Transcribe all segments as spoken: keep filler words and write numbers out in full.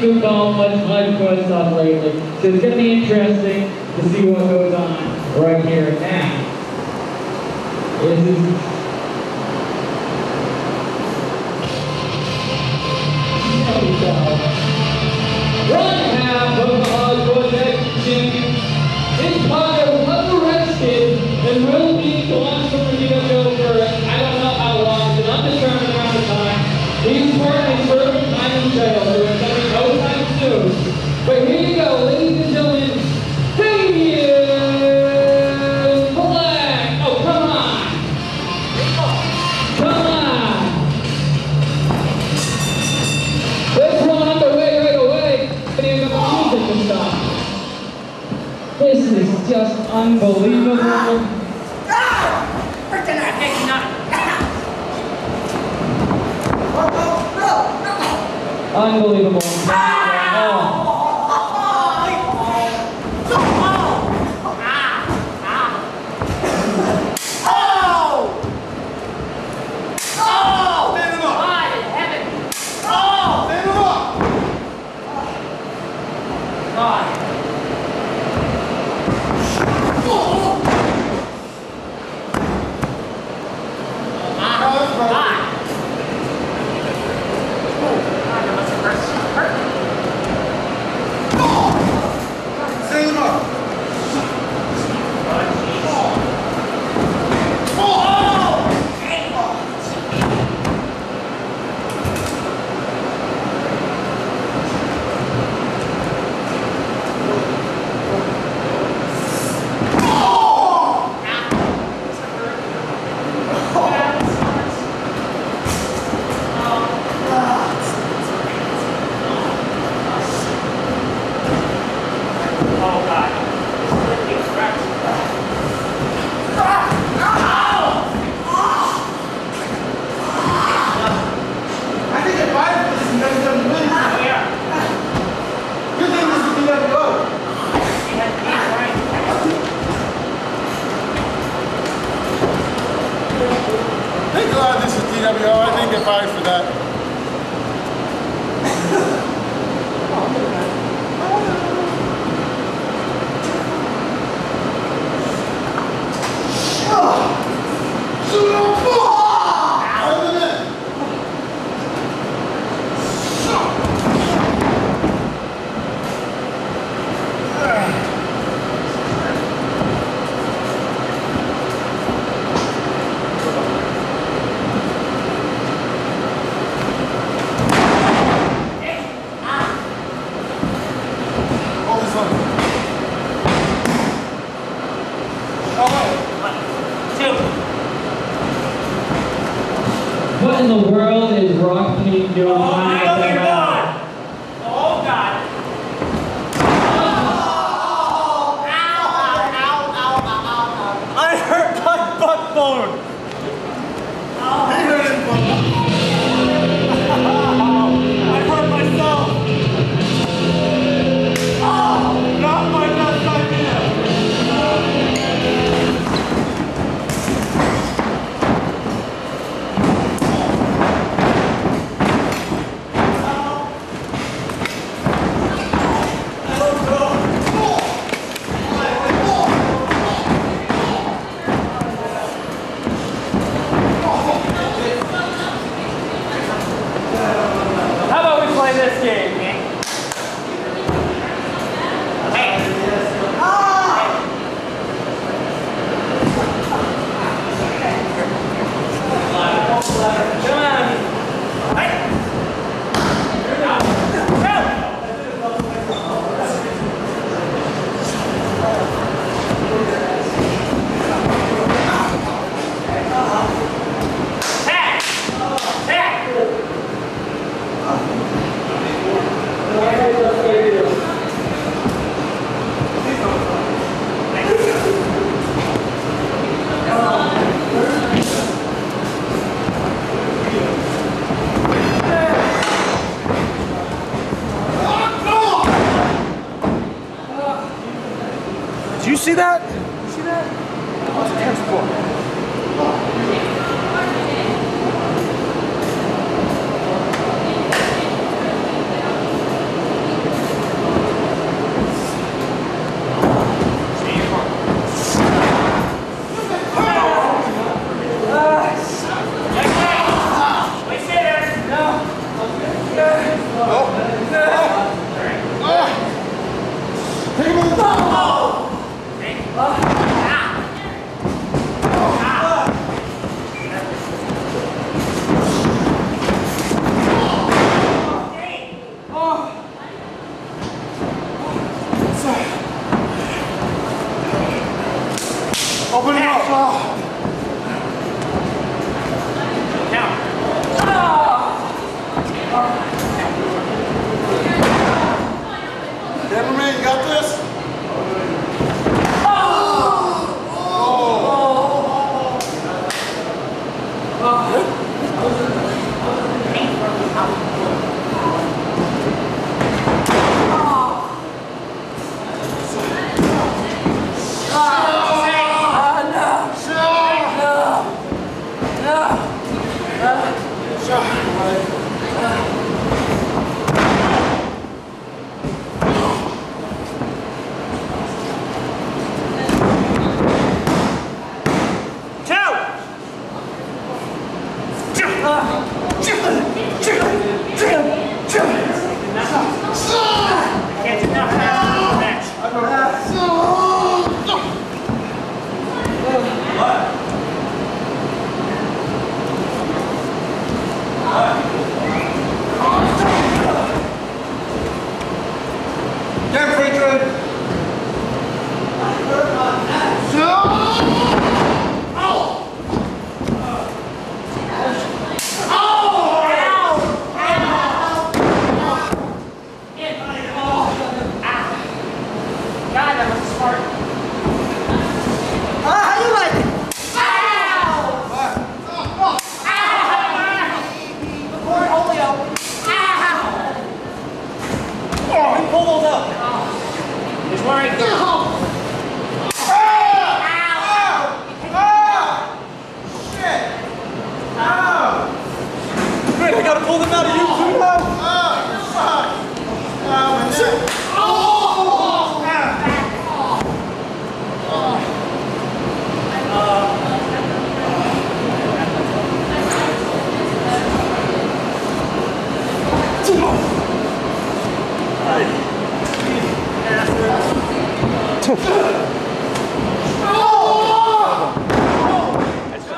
moved on much, much more stuff lately. So it's going to be interesting to see what goes on right here and now. This is one half of the Hollywood Champion is Potter was arrested and will be gone from the U F O for I don't know how long, it's an undetermined amount of time. He's currently serving time in jail, so it's going to be no time soon. But here you go, ladies and gentlemen, Damian Black! Oh, come on! Come on! Let's run underway right away. And stop. This is just unbelievable. Unbelievable. Oh. I think get fired for that. What in the world is Rock Panini doing? Oh, I know you're not. Oh, God. Oh! Ow, ow, ow, ow, ow, ow. I hurt my butt bone. Oh. I hurt his butt bone. I hurt myself. Oh, not my best idea. This game, man. Hey. Ah! Come on. Hey. Did you see that? Did you see that? What's a ten score? Cameraman, you got this?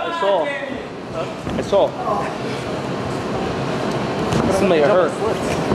I saw. Somebody hurt.